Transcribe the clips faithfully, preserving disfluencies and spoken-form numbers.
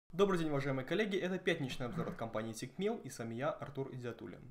Добрый день, уважаемые коллеги, это пятничный обзор от компании Тикмил, и с вами я, Артур Идиатуллин.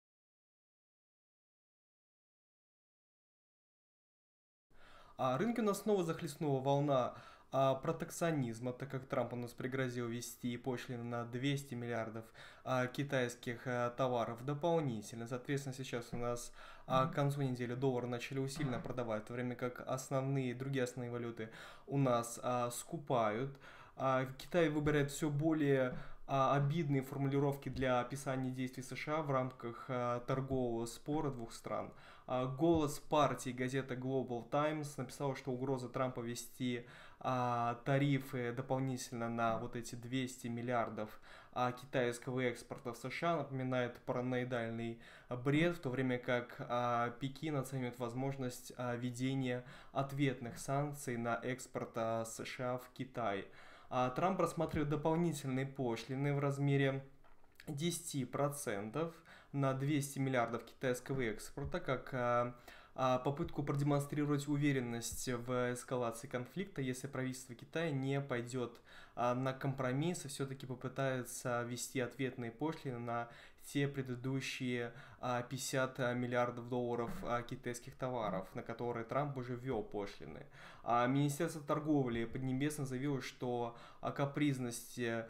А рынки у нас снова захлестнула волна а, протекционизма, так как Трамп у нас пригрозил ввести пошлины на двести миллиардов а, китайских а, товаров дополнительно. Соответственно, сейчас у нас а, к концу недели доллар начали усиленно продавать, в то время как основные, другие основные валюты у нас а, скупают. А, Китай выбирает все более а, обидные формулировки для описания действий США в рамках а, торгового спора двух стран. А, Голос партии, газета Global Times написала, что угроза Трампа ввести а, тарифы дополнительно на вот эти двести миллиардов а, китайского экспорта в США напоминает параноидальный бред, в то время как а, Пекин оценивает возможность а, введения ответных санкций на экспорт а, США в Китай. А Трамп рассматривает дополнительные пошлины в размере десять процентов на двести миллиардов китайского экспорта, как а, а, попытку продемонстрировать уверенность в эскалации конфликта, если правительство Китая не пойдет а, на компромисс и все-таки попытается ввести ответные пошлины на те предыдущие а, пятьдесят миллиардов долларов а, китайских товаров, на которые Трамп уже ввел пошлины. А Министерство торговли Поднебесной заявило, что о капризности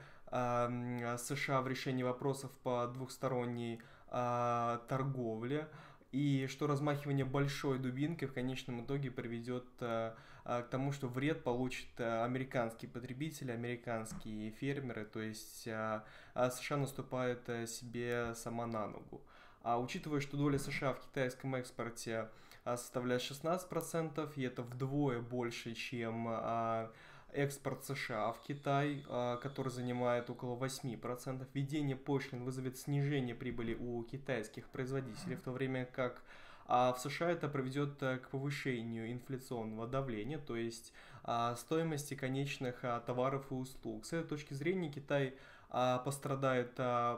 а, США в решении вопросов по двухсторонней а, торговле, и что размахивание большой дубинкой в конечном итоге приведет а, а, к тому, что вред получат а, американские потребители, американские фермеры, то есть а, а США наступает а, себе сама на ногу. А учитывая, что доля США в китайском экспорте а, составляет шестнадцать процентов, и это вдвое больше, чем а, экспорт США в Китай, а, который занимает около восемь процентов. Введение пошлин вызовет снижение прибыли у китайских производителей, в то время как а в США это приведет к повышению инфляционного давления, то есть а, стоимости конечных а, товаров и услуг. С этой точки зрения Китай а, пострадает а,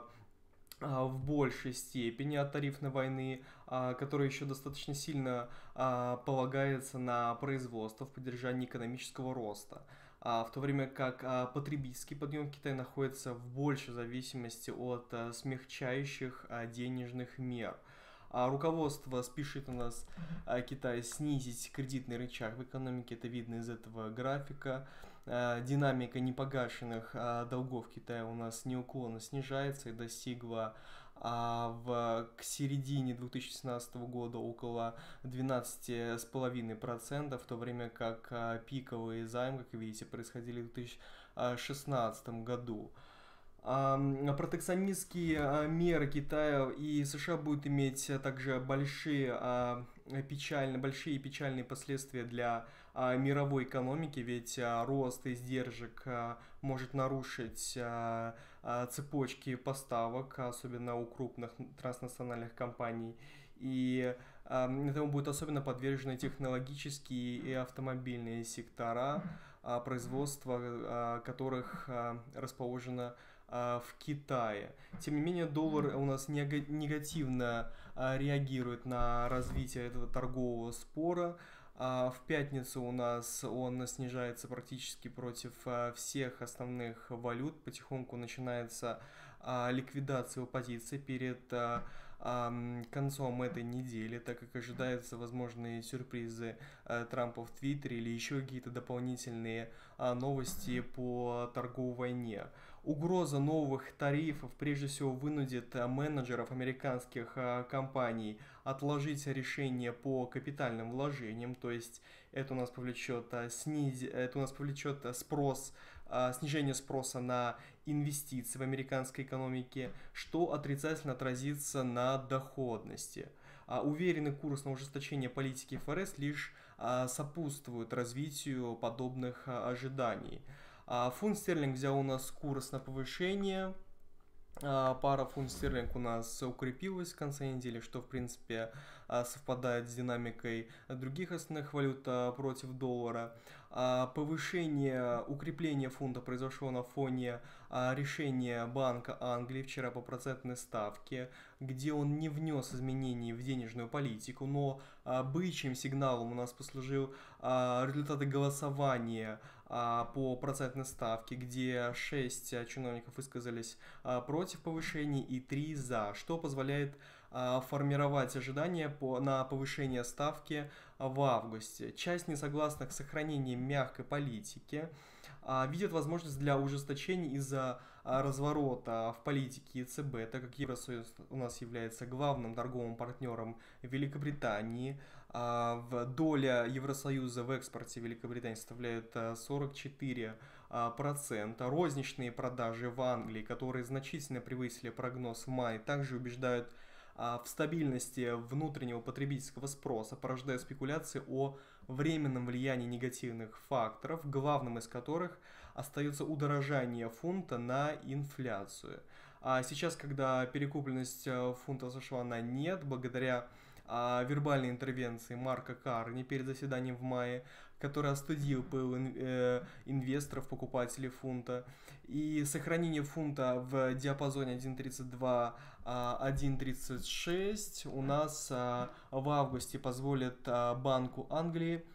а, в большей степени от тарифной войны, а, которая еще достаточно сильно а, полагается на производство в поддержании экономического роста. А, в то время как а, потребительский подъем Китая находится в большей зависимости от а, смягчающих а, денежных мер. А руководство спешит у нас а, Китай снизить кредитный рычаг в экономике, это видно из этого графика. А, динамика непогашенных а, долгов Китая у нас неуклонно снижается и достигла а, в, к середине две тысячи семнадцатого года около двенадцати с половиной процентов, в то время как а, пиковые займы, как вы видите, происходили в две тысячи шестнадцатом году. А, Протекционистские а, меры Китая и США будут иметь а, также большие, а, печальные, большие печальные последствия для а, мировой экономики, ведь а, рост издержек а, может нарушить а, а, цепочки поставок, особенно у крупных транснациональных компаний. И а, этому будут особенно подвержены технологические и автомобильные сектора, а, производства а, которых а, расположено а, в Китае. Тем не менее, доллар у нас негативно а, реагирует на развитие этого торгового спора. А, В пятницу у нас он снижается практически против а, всех основных валют. Потихоньку начинается а, ликвидация его позиций перед а, ам, концом этой недели, так как ожидаются возможные сюрпризы а, Трампа в Твиттере или еще какие-то дополнительные а, новости по торговой войне. Угроза новых тарифов прежде всего вынудит а, менеджеров американских а, компаний отложить решение по капитальным вложениям, то есть это у нас повлечет, а, сниз... это у нас повлечет а, спрос, а, снижение спроса на инвестиции в американской экономике, что отрицательно отразится на доходности. А, уверенный курс на ужесточение политики ФРС лишь а, сопутствует развитию подобных а, ожиданий. А, Фунт стерлинг взял у нас курс на повышение. А, Пара фунт стерлинг у нас укрепилась в конце недели, что в принципе а, совпадает с динамикой других основных валют а, против доллара. А, Повышение, укрепление фунта произошло на фоне а, решения Банка Англии вчера по процентной ставке, где он не внес изменений в денежную политику, но а, бычьим сигналом у нас послужил а, результаты голосования а, по процентной ставке, где шесть а, чиновников высказались а, против повышения и три за, что позволяет а, формировать ожидания по, на повышение ставки в августе. Часть несогласных с сохранением мягкой политики а, видят возможность для ужесточения из-за а, разворота в политике ЕЦБ, так как Евросоюз у нас является главным торговым партнером Великобритании. А, в доля Евросоюза в экспорте Великобритании составляет а, сорок четыре процента. Розничные продажи в Англии, которые значительно превысили прогноз в мае, также убеждают в стабильности внутреннего потребительского спроса, порождая спекуляции о временном влиянии негативных факторов, главным из которых остается удорожание фунта на инфляцию. А сейчас, когда перекупленность фунта США на нет, благодаря а, вербальной интервенции Марка Карни перед заседанием в мае, который остудил пыл э, инвесторов, покупателей фунта, и сохранение фунта в диапазоне один тридцать два - один тридцать шесть у нас а, в августе позволит а, Банку Англии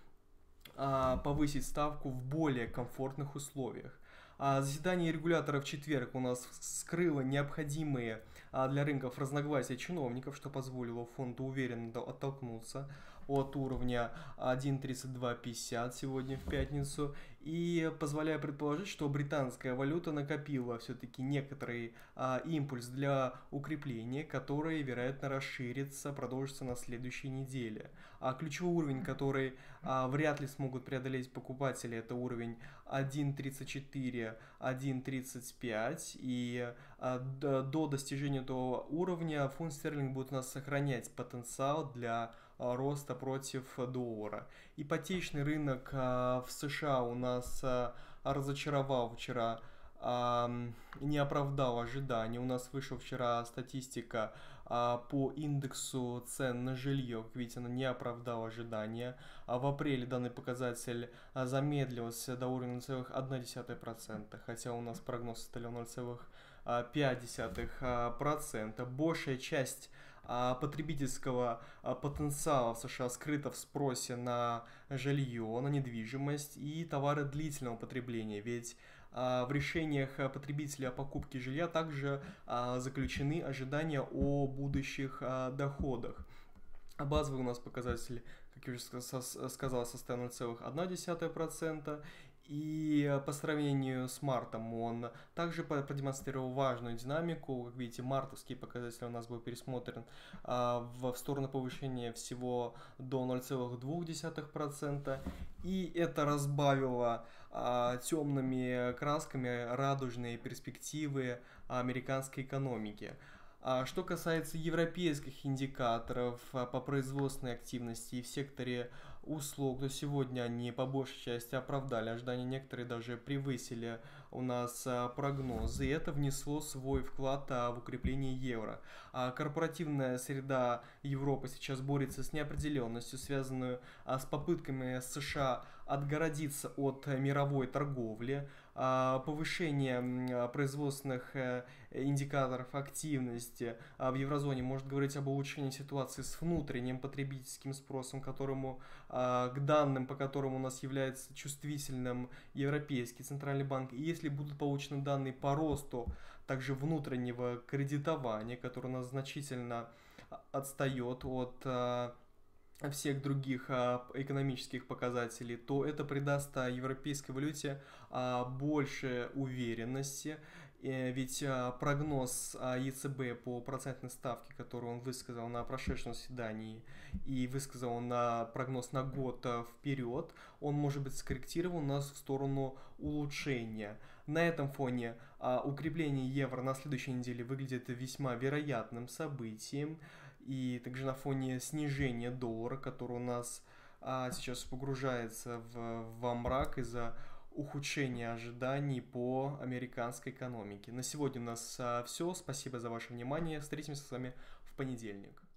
а, повысить ставку в более комфортных условиях. А заседание регулятора в четверг у нас скрыло необходимые а, для рынков разногласия чиновников, что позволило фунту уверенно оттолкнуться от уровня один тридцать два пятьдесят сегодня в пятницу, и позволяя предположить, что британская валюта накопила все-таки некоторый а, импульс для укрепления, который, вероятно, расширится, продолжится на следующей неделе. А ключевой уровень, который а, вряд ли смогут преодолеть покупатели, это уровень один тридцать четыре - один тридцать пять, и а, до достижения этого уровня фунт стерлинг будет у нас сохранять потенциал для роста против доллара. Ипотечный рынок а, в США у нас а, разочаровал вчера, а, не оправдал ожиданий. У нас вышла вчера статистика а, по индексу цен на жилье. Как видите, она не оправдала ожидания. А в апреле данный показатель а, замедлился до уровня ноль целых одна десятая процента, хотя у нас прогноз составлял ноль целых пять десятых процента. Большая часть потребительского потенциала в США скрыто в спросе на жилье, на недвижимость и товары длительного потребления, ведь в решениях потребителей о покупке жилья также заключены ожидания о будущих доходах. Базовый у нас показатель, как я уже сказал, составил ноль целых одна десятая процента. И по сравнению с мартом он также продемонстрировал важную динамику. Как видите, мартовский показатель у нас был пересмотрен а, в, в сторону повышения всего до ноль целых две десятых процента. И это разбавило а, темными красками радужные перспективы американской экономики. А что касается европейских индикаторов по производственной активности в секторе услуг, то сегодня они по большей части оправдали ожидания, некоторые даже превысили у нас прогнозы, и это внесло свой вклад в укрепление евро. А корпоративная среда Европы сейчас борется с неопределенностью, связанную с попытками США отгородиться от мировой торговли, повышение производственных индикаторов активности в еврозоне может говорить об улучшении ситуации с внутренним потребительским спросом, которому, к данным, по которым у нас является чувствительным Европейский центральный банк. И если будут получены данные по росту также внутреннего кредитования, которое у нас значительно отстает от всех других а, экономических показателей, то это придаст а, европейской валюте а, больше уверенности. И, ведь а, прогноз а, ЕЦБ по процентной ставке, который он высказал на прошедшем заседании, и высказал он на прогноз на год а, вперед, он может быть скорректирован у нас в сторону улучшения. На этом фоне а, укрепление евро на следующей неделе выглядит весьма вероятным событием. И также на фоне снижения доллара, который у нас а, сейчас погружается в, во мрак из-за ухудшения ожиданий по американской экономике. На сегодня у нас а, все. Спасибо за ваше внимание. Встретимся с вами в понедельник.